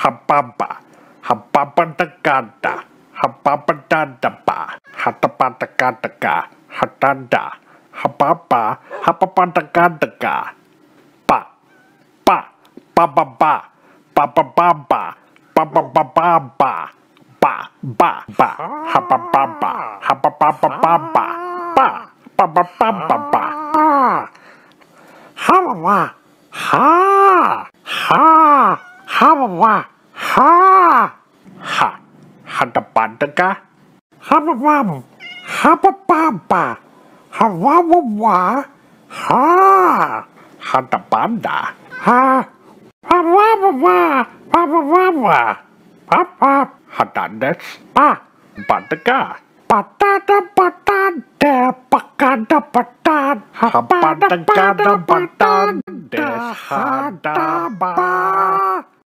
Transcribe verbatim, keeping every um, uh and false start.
Hapapa, hapapatakata, hapapatadapa, hatapatakataka, hatanda, hapapa, hapapatakataka, pa, pa, papapa, papapapa, papapapa, pa, ba, ba, hapapapa, hapapapapa, pa, papapapa, hamawa, ha, ha, hamawa, ha, ha, hatapataka, hapapam, hapapapa, hawawawa, ha, hatapanda, ha, hawawawa, hawawawa, papa, hatandes, pa, pataka, patata, patata, pakada, patan, hapatakada, patan, des, hadaba.